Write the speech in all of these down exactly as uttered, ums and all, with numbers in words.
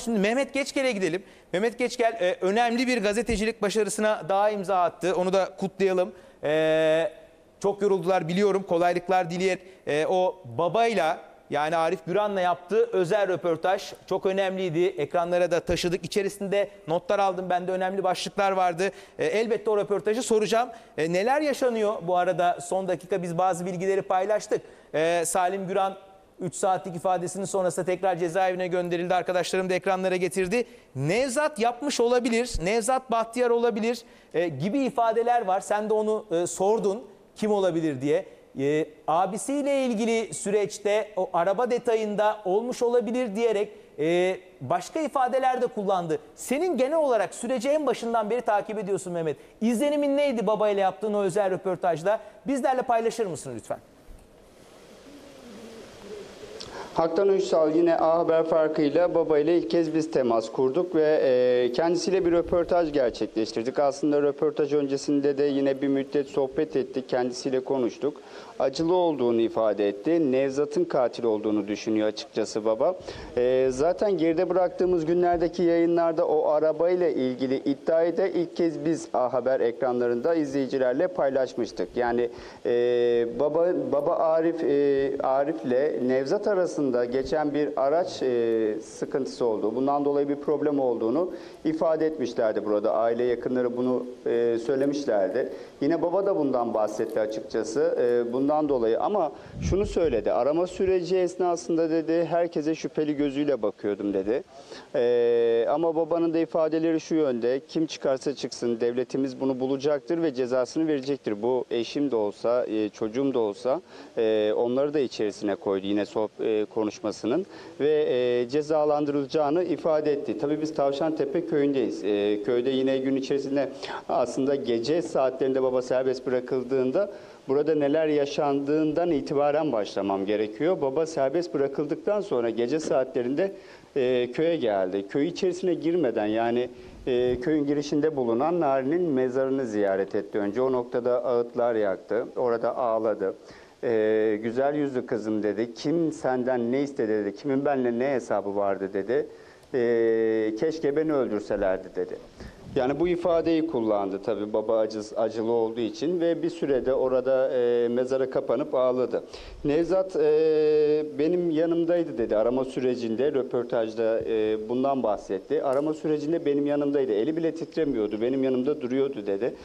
Şimdi Mehmet Geçkel'e gidelim. Mehmet Geçkel e, önemli bir gazetecilik başarısına daha imza attı. Onu da kutlayalım. E, çok yoruldular biliyorum. Kolaylıklar dileyerek e, o babayla, yani Arif Güran'la yaptığı özel röportaj çok önemliydi. Ekranlara da taşıdık. İçerisinde notlar aldım. Bende önemli başlıklar vardı. E, elbette o röportajı soracağım. E, neler yaşanıyor bu arada? Son dakika biz bazı bilgileri paylaştık. E, Salim Güran üç saatlik ifadesinin sonrasında tekrar cezaevine gönderildi. Arkadaşlarım da ekranlara getirdi. Nevzat yapmış olabilir, Nevzat Bahtiyar olabilir e, gibi ifadeler var. Sen de onu e, sordun kim olabilir diye. E, abisiyle ilgili süreçte o araba detayında olmuş olabilir diyerek e, başka ifadeler de kullandı. Senin genel olarak süreci en başından beri takip ediyorsun Mehmet. İzlenimin neydi babayla yaptığın o özel röportajda? Bizlerle paylaşır mısın lütfen? Haktan Uysal yine A Haber farkıyla babayla ilk kez biz temas kurduk ve e, kendisiyle bir röportaj gerçekleştirdik. Aslında röportaj öncesinde de yine bir müddet sohbet ettik, kendisiyle konuştuk. Acılı olduğunu ifade etti. Nevzat'ın katil olduğunu düşünüyor açıkçası baba. E, zaten geride bıraktığımız günlerdeki yayınlarda o arabayla ilgili iddiayı da ilk kez biz A Haber ekranlarında izleyicilerle paylaşmıştık. Yani e, baba baba Arif e, Arif'le Nevzat arasında geçen bir araç e, sıkıntısı olduğu, bundan dolayı bir problem olduğunu ifade etmişlerdi burada. Aile yakınları bunu e, söylemişlerdi. Yine baba da bundan bahsetti açıkçası. E, bundan dolayı ama şunu söyledi. Arama süreci esnasında dedi herkese şüpheli gözüyle bakıyordum dedi. E, ama babanın da ifadeleri şu yönde. Kim çıkarsa çıksın devletimiz bunu bulacaktır ve cezasını verecektir. Bu eşim de olsa, e, çocuğum da olsa e, onları da içerisine koydu yine e, konuşmasının ve e, cezalandırılacağını ifade etti. Tabii biz Tavşantepe köyündeyiz. E, köyde yine gün içerisinde aslında gece saatlerinde baba serbest bırakıldığında burada neler yaşandığından itibaren başlamam gerekiyor. Baba serbest bırakıldıktan sonra gece saatlerinde e, köye geldi. Köy içerisine girmeden yani e, köyün girişinde bulunan Nari'nin mezarını ziyaret etti. Önce o noktada ağıtlar yaktı. Orada ağladı. Ee, güzel yüzlü kızım dedi. Kim senden ne istedi dedi. Kimin benimle ne hesabı vardı dedi. Ee, keşke beni öldürselerdi dedi. Yani bu ifadeyi kullandı tabii baba acız, acılı olduğu için ve bir sürede orada e, mezara kapanıp ağladı. Nevzat e, benim yanımdaydı dedi arama sürecinde, röportajda e, bundan bahsetti. Arama sürecinde benim yanımdaydı. Eli bile titremiyordu. Benim yanımda duruyordu dedi.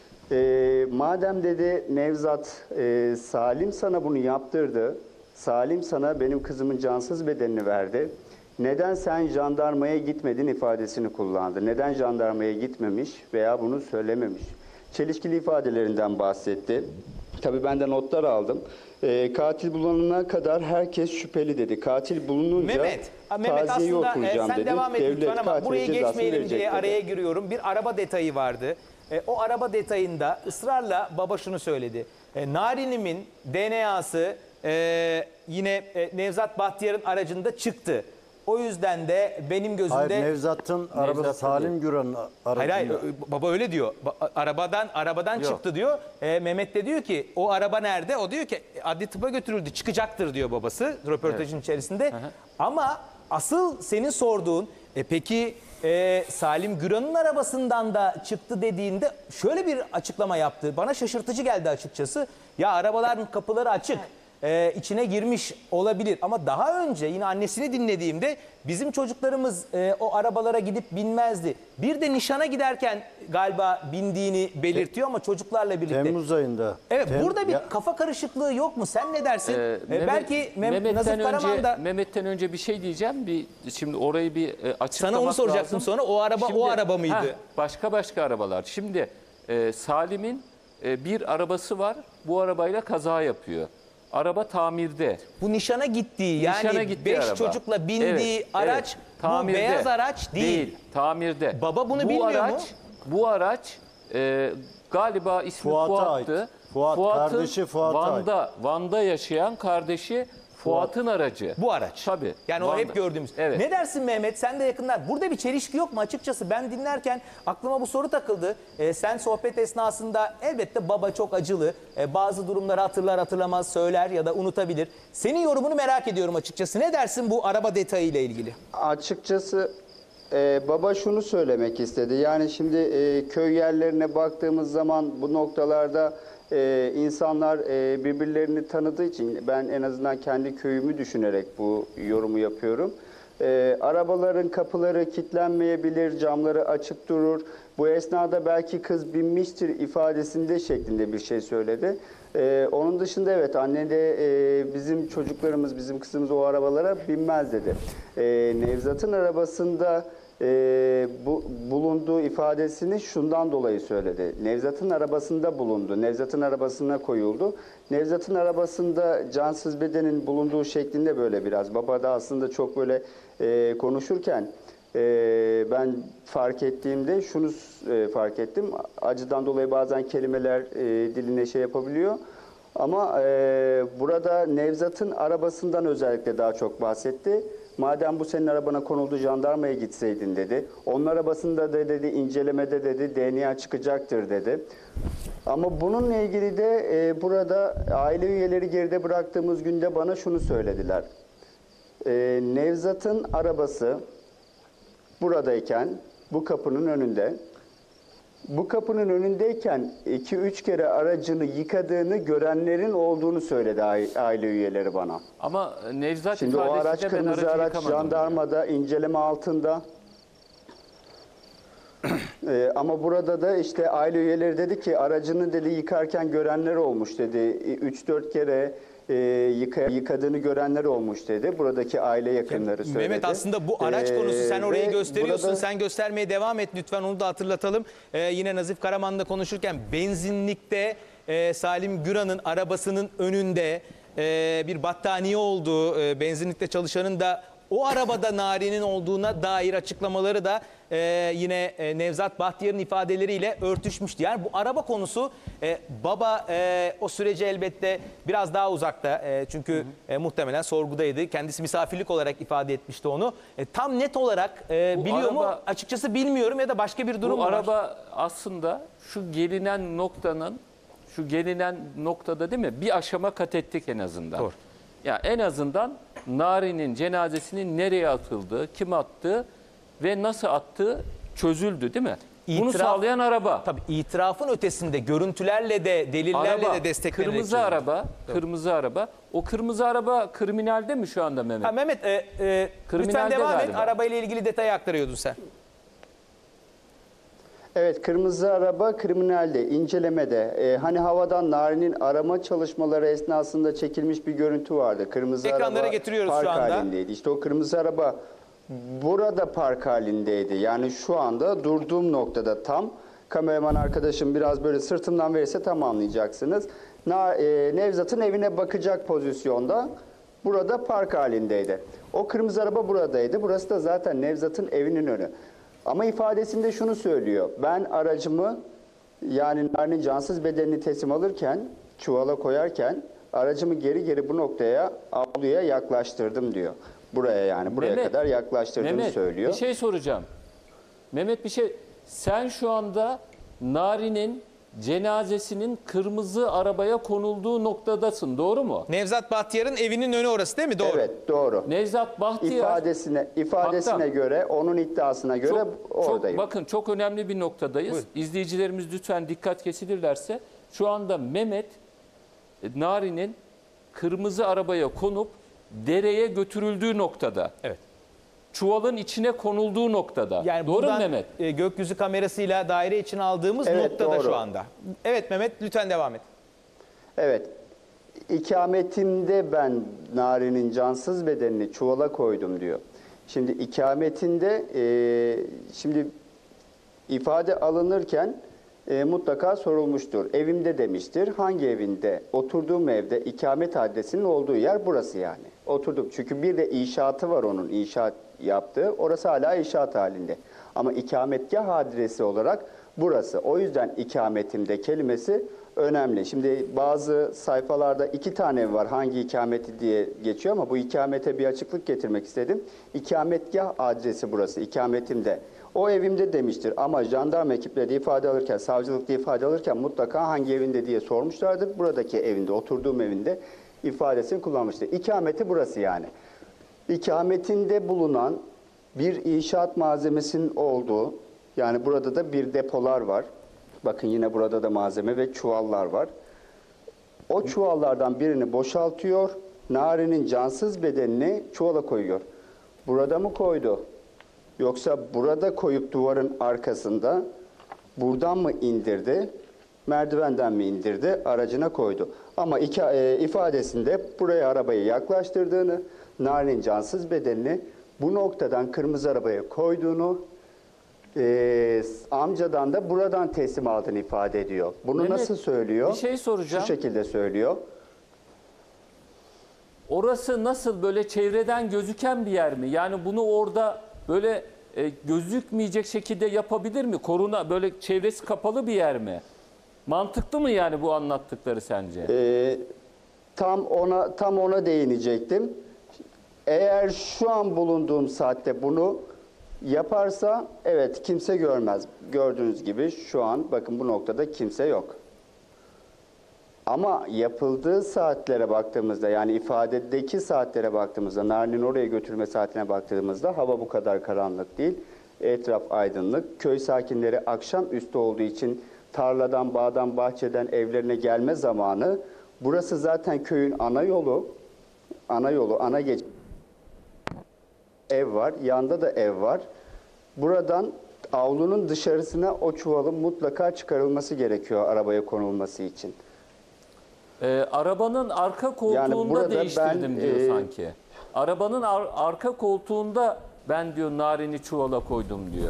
E, madem dedi Nevzat, e, Salim sana bunu yaptırdı, Salim sana benim kızımın cansız bedenini verdi, neden sen jandarmaya gitmedin ifadesini kullandı. Neden jandarmaya gitmemiş veya bunu söylememiş. Çelişkili ifadelerinden bahsetti. Tabii ben de notlar aldım. E, katil bulunana kadar herkes şüpheli dedi. Katil bulununca Mehmet, Mehmet aslında e, sen dedi. devam et lütfen ama buraya geçmeyelim diye dedi. araya giriyorum. Bir araba detayı vardı. E, o araba detayında ısrarla baba şunu söyledi. E, Nari'nimin D N A'sı e, yine e, Nevzat Bahtiyar'ın aracında çıktı. O yüzden de benim gözümde... Hayır, Nevzat'ın arabada Salim Güran'ın aracında. Hayır hayır baba öyle diyor. Ba arabadan arabadan Yok. çıktı diyor. E, Mehmet de diyor ki o araba nerede? O diyor ki adli tıpa götürüldü, çıkacaktır diyor babası röportajın evet. içerisinde. Hı hı. Ama asıl senin sorduğun e, peki e, Salim Güran'ın arabasından da çıktı dediğinde şöyle bir açıklama yaptı. Bana şaşırtıcı geldi açıkçası. Ya arabaların kapıları açık. Ee, içine girmiş olabilir ama daha önce yine annesini dinlediğimde bizim çocuklarımız e, o arabalara gidip binmezdi. Bir de nişana giderken galiba bindiğini belirtiyor ama çocuklarla birlikte. Temmuz ayında. Evet Tem burada bir ya... kafa karışıklığı yok mu? Sen ne dersin? Ee, Ee, Mehmet, belki Mem Nazif Karaman da... Mehmet'ten önce bir şey diyeceğim. Bir, şimdi orayı bir e, açıklamak Sana onu soracaktım lazım. sonra. O araba şimdi, o araba mıydı? Heh, başka başka arabalar. Şimdi e, Salim'in e, bir arabası var. Bu arabayla kaza yapıyor. Araba tamirde. Bu nişana gittiği Nişana yani gittiği beş araba. çocukla bindiği evet, araç evet. bu Tamirde. beyaz araç değil. Değil, tamirde. Baba bunu bu bilmiyor araç, mu? Bu araç e, galiba ismi Fuat'a Fuat'tı. ait. Fuat, Fuat'ın kardeşi Fuat'a Van'da, ait. Van'da yaşayan kardeşi Fuat'ın aracı. Bu araç. Tabii. Yani Van'da. o hep gördüğümüz. Evet. Ne dersin Mehmet? Sen de yakınlar. Burada bir çelişki yok mu? Açıkçası ben dinlerken aklıma bu soru takıldı. Ee, sen sohbet esnasında elbette baba çok acılı. Ee, bazı durumları hatırlar hatırlamaz söyler ya da unutabilir. Senin yorumunu merak ediyorum açıkçası. Ne dersin bu araba detayıyla ilgili? Açıkçası Ee, baba şunu söylemek istedi. Yani şimdi e, köy yerlerine baktığımız zaman bu noktalarda e, insanlar e, birbirlerini tanıdığı için ben en azından kendi köyümü düşünerek bu yorumu yapıyorum. E, arabaların kapıları kilitlenmeyebilir, camları açık durur. Bu esnada belki kız binmiştir ifadesinde şeklinde bir şey söyledi. Ee, onun dışında evet anne de e, bizim çocuklarımız, bizim kızımız o arabalara binmez dedi. Ee, Nevzat'ın arabasında e, bu, bulunduğu ifadesini şundan dolayı söyledi. Nevzat'ın arabasında bulundu, Nevzat'ın arabasına koyuldu. Nevzat'ın arabasında cansız bedenin bulunduğu şeklinde böyle biraz. Baba da aslında çok böyle e, konuşurken e, ben fark ettiğimde şunu e, fark ettim. Acıdan dolayı bazen kelimeler e, diline şey yapabiliyor. Ama e, burada Nevzat'ın arabasından özellikle daha çok bahsetti. Madem bu senin arabana konuldu jandarmaya gitseydin dedi. Onun arabasında da dedi incelemede dedi D N A çıkacaktır dedi. Ama bununla ilgili de e, burada aile üyeleri geride bıraktığımız günde bana şunu söylediler. E, Nevzat'ın arabası buradayken bu kapının önünde. Bu kapının önündeyken iki üç kere aracını yıkadığını görenlerin olduğunu söyledi aile üyeleri bana. Ama Nevzat Şimdi o araç ifadesinde ben kırmızı aracı araç yıkamadım jandarmada inceleme altında. Ee, ama burada da işte aile üyeleri dedi ki aracını dedi yıkarken görenler olmuş dedi. üç dört kere e, yıka, yıkadığını görenler olmuş dedi. Buradaki aile yakınları söyledi. Mehmet aslında bu araç Ee, konusu sen orayı ve gösteriyorsun. burada- Sen göstermeye devam et lütfen, onu da hatırlatalım. Ee, yine Nazif Karaman'la konuşurken benzinlikte e, Salim Güran'ın arabasının önünde e, bir battaniye olduğu, e, benzinlikte çalışanın da o arabada Nari'nin olduğuna dair açıklamaları da e, yine e, Nevzat Bahtiyar'ın ifadeleriyle örtüşmüştü. Yani bu araba konusu e, baba e, o süreci elbette biraz daha uzakta. E, çünkü hı hı. E, muhtemelen sorgudaydı. Kendisi misafirlik olarak ifade etmişti onu. E, tam net olarak e, Bu biliyor araba, mu? Açıkçası bilmiyorum ya da başka bir durum bu mu var? araba aslında şu gelinen noktanın, şu gelinen noktada değil mi? Bir aşama kat ettik en azından. Doğru. Ya en azından Nari'nin cenazesinin nereye atıldığı, kim attığı ve nasıl attığı çözüldü değil mi? Bunu İtiraf- sağlayan araba. Tabii itirafın ötesinde görüntülerle de delillerle Araba, de desteklenerek. kırmızı çözüldü. araba, kırmızı araba. O kırmızı araba kriminalde mi şu anda Mehmet? Ha, Mehmet e, e, lütfen Kriminalde devam et. galiba. Arabayla ilgili detayı aktarıyordun sen. Evet, kırmızı araba kriminalde, incelemede. Ee, hani havadan Nari'nin arama çalışmaları esnasında çekilmiş bir görüntü vardı. Kırmızı Ekranlara araba getiriyoruz park şu anda. halindeydi. İşte o kırmızı araba burada park halindeydi. Yani şu anda durduğum noktada tam. Kameraman arkadaşım biraz böyle sırtımdan verirse tam anlayacaksınız. Na, e, Nevzat'ın evine bakacak pozisyonda burada park halindeydi. O kırmızı araba buradaydı. Burası da zaten Nevzat'ın evinin önü. Ama ifadesinde şunu söylüyor. Ben aracımı yani Nari'nin cansız bedenini teslim alırken, çuvala koyarken aracımı geri geri bu noktaya, avluya yaklaştırdım diyor. Buraya yani buraya Mehmet, kadar yaklaştırdığını Mehmet, söylüyor. bir şey soracağım. Mehmet bir şey, sen şu anda Nari'nin cenazesinin kırmızı arabaya konulduğu noktadasın, doğru mu? Nevzat Bahtiyar'ın evinin önü orası değil mi? Doğru. Evet, doğru. Nevzat Bahtiyar İfadesine ifadesine Haktan. göre, onun iddiasına göre çok, oradayım. çok, bakın çok önemli bir noktadayız. Buyurun. İzleyicilerimiz lütfen dikkat kesilirlerse şu anda Mehmet e, Nari'nin kırmızı arabaya konup dereye götürüldüğü noktada. Evet. Çuvalın içine konulduğu noktada. Yani doğru mu buradan, Mehmet? e, gökyüzü kamerasıyla daire için aldığımız Evet, noktada doğru. şu anda. Evet Mehmet lütfen devam et. Evet. İkametimde ben Nari'nin cansız bedenini çuvala koydum diyor. Şimdi ikametinde e, şimdi ifade alınırken e, mutlaka sorulmuştur. Evimde demiştir. Hangi evinde? Oturduğum evde ikamet adresinin olduğu yer burası yani. Oturduk. Çünkü bir de inşaatı var onun inşaat yaptığı. Orası hala inşaat halinde. Ama ikametgah adresi olarak burası. O yüzden ikametimde kelimesi önemli. Şimdi bazı sayfalarda iki tane ev var hangi ikameti diye geçiyor ama bu ikamete bir açıklık getirmek istedim. İkametgah adresi burası, ikametimde. O evimde demiştir ama jandarma ekipleri de ifade alırken, savcılıkta ifade alırken mutlaka hangi evinde diye sormuşlardır. Buradaki evinde, oturduğum evinde ifadesini kullanmıştır. İkameti burası yani. İkametinde bulunan bir inşaat malzemesinin olduğu, yani burada da bir depolar var. Bakın yine burada da malzeme ve çuvallar var. O çuvallardan birini boşaltıyor, Nari'nin cansız bedenini çuvala koyuyor. Burada mı koydu? Yoksa burada koyup duvarın arkasında buradan mı indirdi? Merdivenden mi indirdi? Aracına koydu. Ama iki, e, ifadesinde buraya arabayı yaklaştırdığını, Nari'nin cansız bedenini bu noktadan kırmızı arabaya koyduğunu, e, amcadan da buradan teslim aldığını ifade ediyor. Bunu Mehmet, nasıl söylüyor? bir şey soracağım. Şu şekilde söylüyor. Orası nasıl, böyle çevreden gözüken bir yer mi? Yani bunu orada böyle e, gözükmeyecek şekilde yapabilir mi? Koruna, böyle çevresi kapalı bir yer mi? Mantıklı mı yani bu anlattıkları sence? Ee, tam ona tam ona değinecektim. Eğer şu an bulunduğum saatte bunu yaparsa evet kimse görmez. Gördüğünüz gibi şu an bakın bu noktada kimse yok. Ama yapıldığı saatlere baktığımızda, yani ifadedeki saatlere baktığımızda, Nari'nin oraya götürme saatine baktığımızda hava bu kadar karanlık değil. Etraf aydınlık. Köy sakinleri akşamüstü olduğu için tarladan, bağdan, bahçeden evlerine gelme zamanı. Burası zaten köyün ana yolu. Ana yolu, ana geç. Ev var, yanda da ev var. Buradan avlunun dışarısına o çuvalın mutlaka çıkarılması gerekiyor arabaya konulması için. Ee, arabanın arka koltuğunda Yani burada değiştirdim ben, diyor e, sanki. Arabanın ar- arka koltuğunda ben diyor Narin'i çuvala koydum diyor.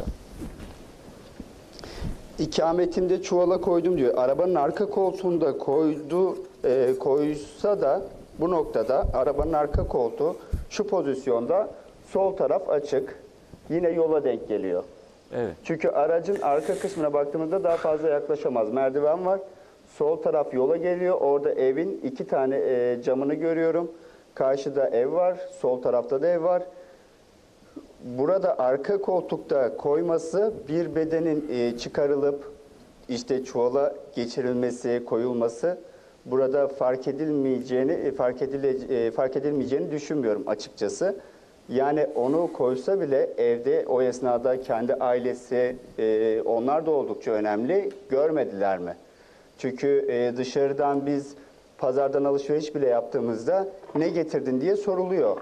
İkametimde çuvala koydum diyor. Arabanın arka koltuğunda koydu, e, koysa da bu noktada arabanın arka koltuğu şu pozisyonda, sol taraf açık. Yine yola denk geliyor. Evet. Çünkü aracın arka kısmına baktığımızda daha fazla yaklaşamaz. Merdiven var. Sol taraf yola geliyor. Orada evin iki tane e, camını görüyorum. Karşıda ev var. Sol tarafta da ev var. Burada arka koltukta koyması, bir bedenin e, çıkarılıp işte çuvala geçirilmesi, koyulması burada fark edilmeyeceğini e, fark edile, e, fark edilmeyeceğini düşünmüyorum açıkçası. Yani onu koysa bile evde o esnada kendi ailesi, e, onlar da oldukça önemli. Görmediler mi? Çünkü e, dışarıdan biz pazardan alışveriş bile yaptığımızda ne getirdin diye soruluyor.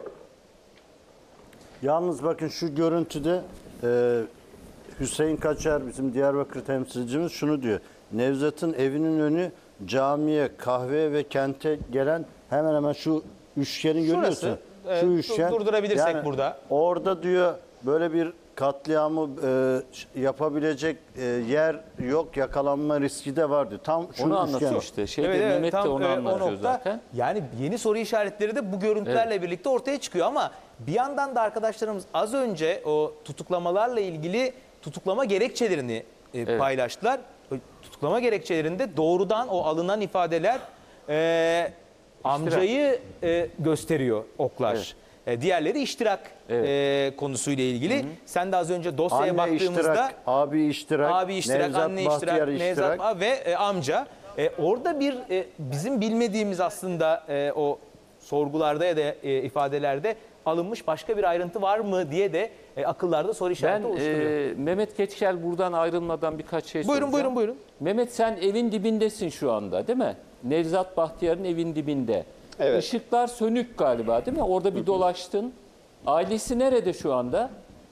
Yalnız bakın şu görüntüde e, Hüseyin Kaçar, bizim Diyarbakır temsilcimiz, şunu diyor. Nevzat'ın evinin önü camiye, kahveye ve kente gelen hemen hemen şu üçgeni Şurası, görüyorsun. e, Şu dur- üçgen. durdurabilirsek burada. Orada diyor böyle bir katliamı e, yapabilecek e, yer yok, yakalanma riski de var diyor. Tam şu Onu üçgen. anlatıyor işte. Şeyde Evet, evet, Mehmet de tam, onu e, o anlatıyor nokta. zaten. Yani yeni soru işaretleri de bu görüntülerle birlikte ortaya çıkıyor ama bir yandan da arkadaşlarımız az önce o tutuklamalarla ilgili tutuklama gerekçelerini e, paylaştılar. O tutuklama gerekçelerinde doğrudan o alınan ifadeler e, amcayı e, gösteriyor oklar. Evet. E, diğerleri iştirak Evet. e, konusuyla ilgili. Hı hı. Sen de az önce dosyaya Anne baktığımızda iştirak, abi iştirak, abi iştirak, Nevzat anne Bahtiyar iştirak, Nevzat Ba- ve e, amca. E, orada bir e, bizim bilmediğimiz aslında e, o sorgularda ya da e, ifadelerde alınmış başka bir ayrıntı var mı diye de e, akıllarda soru Ben işareti oluşturuyor. e, Mehmet Geçkel buradan ayrılmadan birkaç şey Buyurun, soracağım. buyurun, buyurun. Mehmet, sen evin dibindesin şu anda değil mi? Nevzat Bahtiyar'ın evin dibinde. Evet. Işıklar sönük galiba değil mi? Orada bir dolaştın. Ailesi nerede şu anda?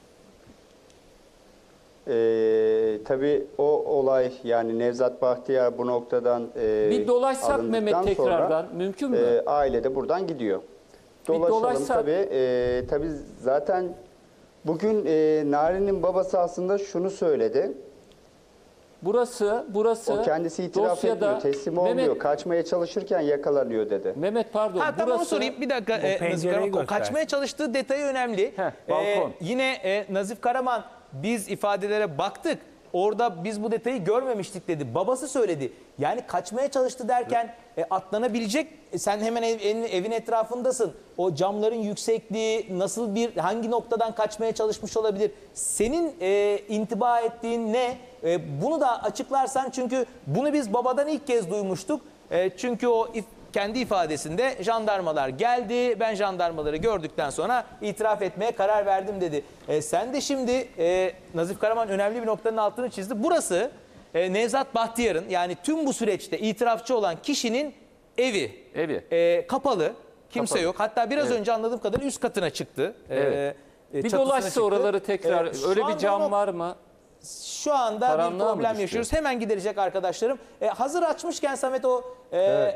Ee, tabii o olay, yani Nevzat Bahtiyar bu noktadan e, Bir dolaşsak alındıktan Mehmet sonra, tekrardan, mümkün mü? e, aile de buradan gidiyor. Dolaşalım dolaşsak- tabii. E, tabii zaten bugün e, Nari'nin babası aslında şunu söyledi. Burası, burası O kendisi itiraf dosyada etmiyor, teslim olmuyor. Mehmet, Kaçmaya çalışırken yakalanıyor dedi. Mehmet pardon. Ha, tamam, onu burası, sorayım. Bir dakika. E, Nazif pencereyi Karaman, o göster. kaçmaya çalıştığı detayı önemli. Heh, balkon. yine e, Nazif Karaman, biz ifadelere baktık. Orada biz bu detayı görmemiştik dedi. Babası söyledi. Yani kaçmaya çalıştı derken e, atlanabilecek. E, sen hemen ev- evin, evin etrafındasın. O camların yüksekliği nasıl, bir hangi noktadan kaçmaya çalışmış olabilir? Senin e, intiba ettiğin ne? E, bunu da açıklarsan, çünkü bunu biz babadan ilk kez duymuştuk. E, çünkü o if- kendi ifadesinde jandarmalar geldi. Ben jandarmaları gördükten sonra itiraf etmeye karar verdim dedi. E, sen de şimdi e, Nazif Karaman önemli bir noktanın altını çizdi. Burası e, Nevzat Bahtiyar'ın, yani tüm bu süreçte itirafçı olan kişinin evi. Evi. E, kapalı. Kimse Kapalı. yok. Hatta biraz Evet. önce anladığım kadarıyla üst katına çıktı. E, Evet. e, Bir çatısına dolaşsa çıktı. oraları tekrar. E, şu Öyle bir anda cam o- var mı? Şu anda bir Karanlığa mı problem düştü? yaşıyoruz. Hemen giderecek arkadaşlarım. E, hazır açmışken Samet o e,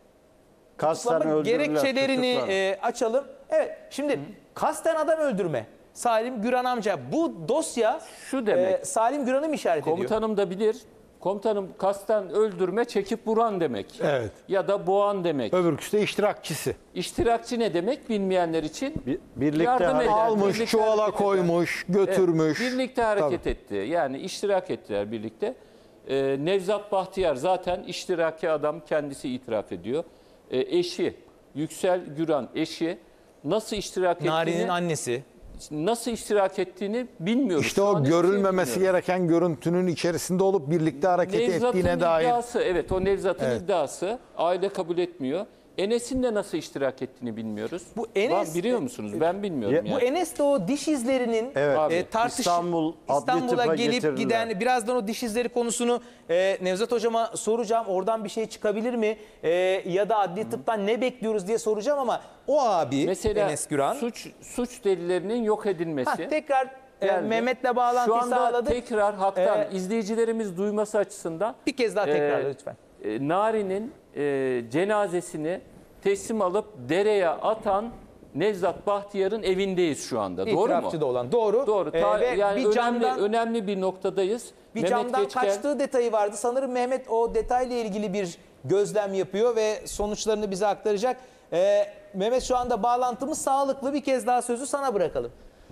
Kasten tutuklama öldürülen, gerekçelerini tutuklar. e, açalım. Evet, şimdi kasten adam öldürme. Salim Güran amca, bu dosya Şu demek. e, Salim Güran'ı mı işaret ediyor? Komutanım da bilir. Komutanım kasten öldürme, çekip vuran demek. Evet. Ya da boğan demek. Öbürküsü de iştirakçısı. İştirakçı ne demek bilmeyenler için? Bir- birlikte yardım hareket- eder, Almış, birlikte çuvala hareket eder. koymuş, Evet, götürmüş. birlikte hareket etti. Yani iştirak ettiler birlikte. Ee, Nevzat Bahtiyar zaten iştiraki adam, kendisi itiraf ediyor. Ee, eşi, Yüksel Güran eşi nasıl iştirak Nari'nin ettiğini, annesi. nasıl iştirak ettiğini bilmiyoruz. İşte Şu an o hiçbir şey görülmemesi bilmiyoruz. gereken görüntünün içerisinde olup birlikte hareket Nevzat'ın ettiğine dair. iddiası, evet o Nevzat'ın Evet. iddiası. Aile kabul etmiyor. Enes'in de nasıl iştirak ettiğini bilmiyoruz. Bu Enes- Var, biliyor musunuz? Ben bilmiyorum Ya- yani. Bu Enes de o diş izlerinin Evet. Abi, e, tartış İstanbul Adli İstanbul'a Tıp'a gelip getirdiler. giden, birazdan o diş izleri konusunu e, Nevzat hocama soracağım. Oradan bir şey çıkabilir mi? E, ya da adli tıptan ne bekliyoruz diye soracağım ama o abi Mesela Enes Güran suç suç delillerinin yok edilmesi. ha, tekrar e, geldi. Mehmet'le bağlantıyı Şu anda sağladık. tekrar haktan Ee, izleyicilerimiz duyması açısından Bir kez daha tekrar Ee, lütfen. e, Nari'nin e, cenazesini teslim alıp dereye atan Nevzat Bahtiyar'ın evindeyiz şu anda. Doğru mu? İtirafçı da olan. Doğru. Doğru. E, Ta- ve yani bir önemli camdan önemli bir noktadayız. bir Mehmet camdan Geçkel- kaçtığı detayı vardı. Sanırım Mehmet o detayla ilgili bir gözlem yapıyor ve sonuçlarını bize aktaracak. E, Mehmet, şu anda bağlantımız sağlıklı. Bir kez daha sözü sana bırakalım.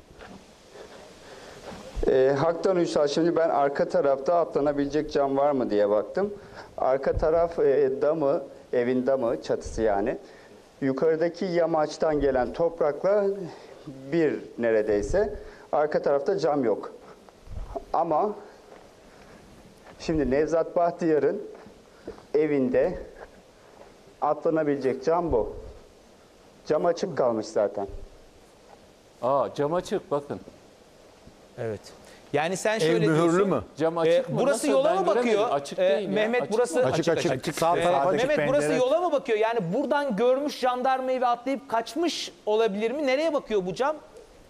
E, Haktan Ünsal, şimdi ben arka tarafta atlanabilecek cam var mı diye baktım. Arka taraf e, damı, evin damı, çatısı yani. Yukarıdaki yamaçtan gelen toprakla bir neredeyse. Arka tarafta cam yok. Ama şimdi Nevzat Bahtiyar'ın evinde atlanabilecek cam bu. Cam açık kalmış zaten. Aa, cam açık bakın. Evet. Yani sen Ev şöyle mühürlü diyorsun. mü? Cam Ee, açık mı? burası Nasıl? yola Ben mı bakıyor? göremedim. Açık Ee, değil ya. Mehmet, Açık burası mı? Açık açık. Sağ Ee, tarafa Mehmet, açık burası pencere. yola mı bakıyor? Yani buradan görmüş jandarmayı ve atlayıp kaçmış olabilir mi? Nereye bakıyor bu cam?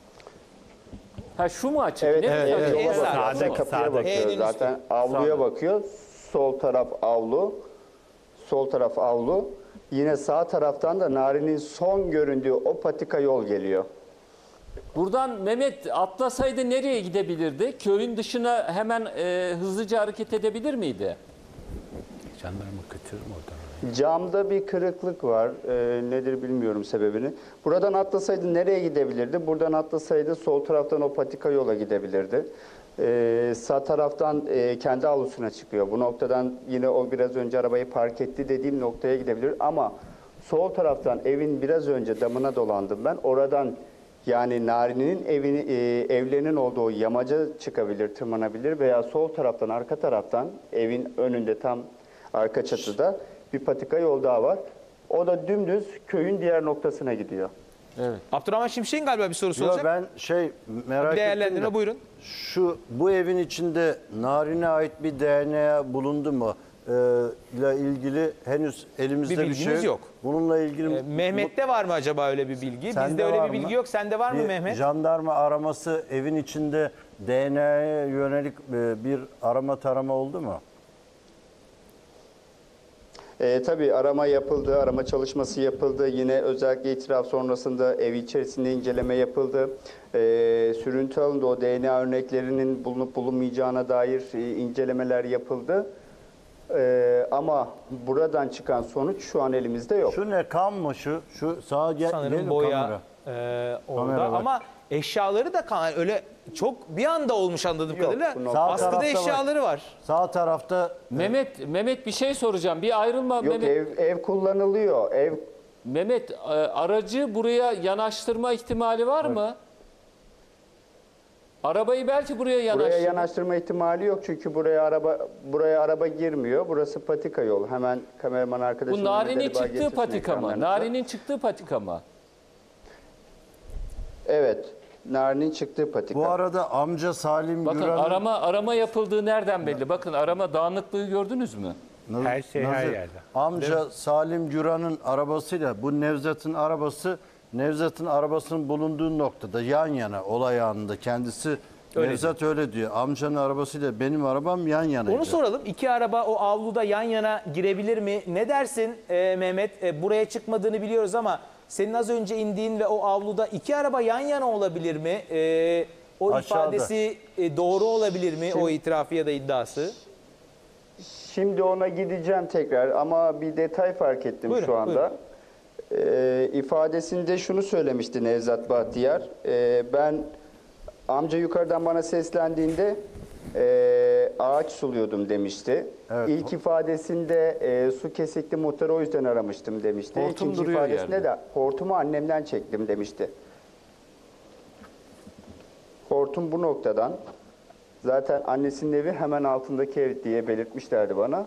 Ha şu mu açık? Evet, Ne evet, mi? evet, en yola sağ. bakıyor. Sağdaki, Kapıya sağdaki. bakıyor En zaten. Avluya bakıyor. Sol taraf avlu. Sol taraf avlu. Yine sağ taraftan da Nari'nin son göründüğü o patika yol geliyor. Buradan Mehmet atlasaydı nereye gidebilirdi? Köyün dışına hemen e, hızlıca hareket edebilir miydi? Jandarma götürür mü oradan? Camda bir kırıklık var. Ee, nedir bilmiyorum sebebini. Buradan atlasaydı nereye gidebilirdi? Buradan atlasaydı sol taraftan o patika yola gidebilirdi. Ee, sağ taraftan e, kendi avlusuna çıkıyor. Bu noktadan yine o biraz önce arabayı park etti dediğim noktaya gidebilir. Ama sol taraftan evin biraz önce damına dolandım ben. Oradan yani Nari'nin evini, e, evlerinin olduğu yamaca çıkabilir, tırmanabilir veya sol taraftan, arka taraftan evin önünde tam arka çatıda bir patika yol daha var. O da dümdüz köyün diğer noktasına gidiyor. Evet. Abdurrahman Şimşek'in galiba bir sorusu Yo, olacak. ben şey merak ettim Değerlendirme de, buyurun. şu bu evin içinde Narin'e ait bir D N A bulundu mu? Ee, ile ilgili henüz elimizde Bir bir, bilgimiz şey yok. Bununla ilgili Ee, Mehmet'te var mı acaba öyle bir bilgi? Sende Bizde öyle var bir bilgi mı? yok. Sende var mı bir Mehmet? jandarma araması evin içinde D N A'ya yönelik e, bir arama tarama oldu mu? E, tabii arama yapıldı, arama çalışması yapıldı. Yine özellikle itiraf sonrasında ev içerisinde inceleme yapıldı. E, sürüntü alındı, o D N A örneklerinin bulunup bulunmayacağına dair e, incelemeler yapıldı. E, ama buradan çıkan sonuç şu an elimizde yok. Şu ne, kan mı şu? Şu sağa gel, Sanırım gel boya kamera. e, orada Kamera var. ama eşyaları da kan- öyle çok bir anda olmuş anladığım Yok, kadarıyla. bu nokta- Sağ Askıda tarafta var. eşyaları var. Sağ tarafta Mehmet Mehmet bir şey soracağım. Bir ayrılma Yok, Mehmet. ev, ev kullanılıyor. Ev Mehmet e, aracı buraya yanaştırma ihtimali var mı? Arabayı belki buraya Buraya yanaştırdı. yanaştırma ihtimali yok çünkü buraya araba buraya araba girmiyor. Burası patika yol. Hemen kameraman arkadaşım Bu Mehmet Nari'nin Ali Bağ çıktığı getirsin patika mı? ekranlarınıza. Nari'nin çıktığı patika mı? Evet. Nari'nin çıktığı patika. Bu arada amca Salim Bakın Güran'ın... arama arama yapıldığı nereden belli? Bakın arama dağınıklığı gördünüz mü? Naz- Her şey her Nazır, yerde. Amca Salim Güran'ın arabasıyla bu Nevzat'ın arabası, Nevzat'ın arabasının bulunduğu noktada yan yana olay anında kendisi Öyle Nevzat öyle diyor. Amcanın arabasıyla benim arabam yan yanaydı. Onu soralım. İki araba o avluda yan yana girebilir mi? Ne dersin e, Mehmet? E, buraya çıkmadığını biliyoruz ama senin az önce indiğin ve o avluda iki araba yan yana olabilir mi? E, o Aşağıda. ifadesi e, doğru olabilir mi? O itirafı ya da iddiası? Şimdi ona gideceğim tekrar ama bir detay fark ettim Buyurun, şu anda. Ee, ifadesinde şunu söylemişti Nevzat Bahtiyar. Ee, ben amca yukarıdan bana seslendiğinde e, ağaç suluyordum demişti. Evet. İlk ifadesinde e, su kesikti muhtarı o yüzden aramıştım demişti. Hortum İkinci duruyor ifadesinde yerde. de hortumu annemden çektim demişti. Hortum bu noktadan. Zaten annesinin evi hemen altındaki ev diye belirtmişlerdi bana.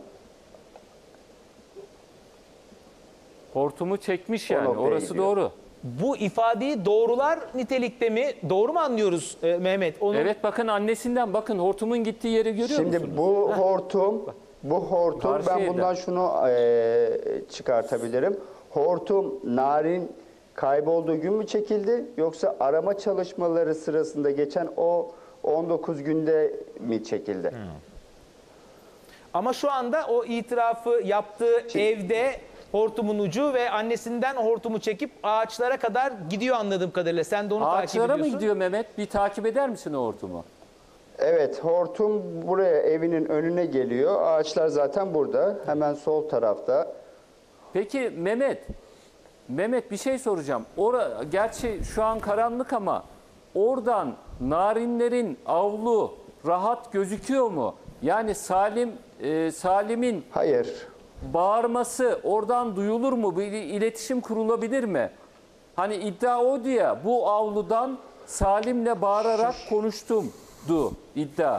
Hortumu çekmiş O yani. noktaya Orası gidiyor. doğru. Bu ifadeyi doğrular nitelikte mi? Doğru mu anlıyoruz e, Mehmet? Onu Evet bakın annesinden bakın hortumun gittiği yeri görüyor Şimdi musunuz? bu hortum, bu hortum Karşı ben evden. bundan şunu eee, çıkartabilirim. Hortum Narin kaybolduğu gün mü çekildi yoksa arama çalışmaları sırasında geçen o on dokuz günde mi çekildi? Ama şu anda o itirafı yaptığı evde hortumun ucu ve annesinden hortumu çekip ağaçlara kadar gidiyor anladığım kadarıyla. Sen de onu takip Ağaçlara ediyorsun. mı gidiyor Mehmet? Bir takip eder misin o hortumu? Evet, hortum buraya evinin önüne geliyor. Ağaçlar zaten burada. Hemen sol tarafta. Peki Mehmet, Mehmet bir şey soracağım. Ora, gerçi şu an karanlık ama oradan narinlerin avlu rahat gözüküyor mu? Yani Salim e, Salim'in Hayır. bağırması oradan duyulur mu? Bir iletişim kurulabilir mi? Hani iddia o diye bu avludan Salim'le bağırarak konuştumdu iddia.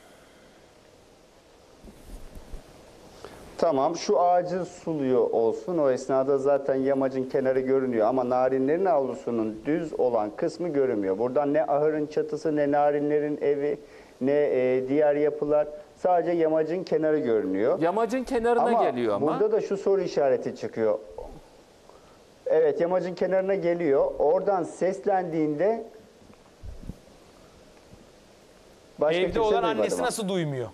Tamam, şu ağacı suluyor olsun. O esnada zaten yamacın kenarı görünüyor ama narinlerin avlusunun düz olan kısmı görünmüyor. Buradan ne ahırın çatısı, ne narinlerin evi, ne e, diğer yapılar. Sadece yamacın kenarı görünüyor. Yamacın kenarına ama geliyor ama. burada da şu soru işareti çıkıyor. Evet, yamacın kenarına geliyor. Oradan seslendiğinde başka Evde kimse olan duymadı annesi mı? nasıl duymuyor?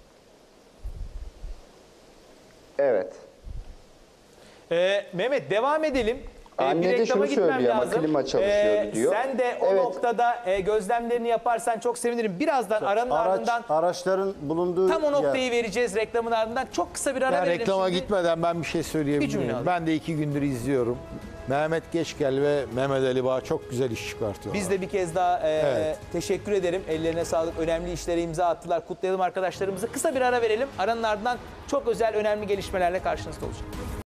Evet. Ee, Mehmet devam edelim. Ee, Anne bir de reklama şunu gitmem söylüyor ama lazım. klima çalışıyordu diyor. Sen de o Evet. noktada e, gözlemlerini yaparsan çok sevinirim. Birazdan aranın Araç, ardından araçların bulunduğu tam o noktayı yer. vereceğiz reklamın ardından. Çok kısa bir ara Ben verelim reklama şimdi. gitmeden ben bir şey Bir cümle söyleyebilirim. alayım. Ben de iki gündür izliyorum. Mehmet Geçgel ve Mehmet Ali Bağ çok güzel iş çıkartıyorlar. Biz de bir kez daha e, Evet. teşekkür ederim. Ellerine sağlık. Önemli işlere imza attılar. Kutlayalım arkadaşlarımızı. Kısa bir ara verelim. Aranın ardından çok özel önemli gelişmelerle karşınızda olacağız.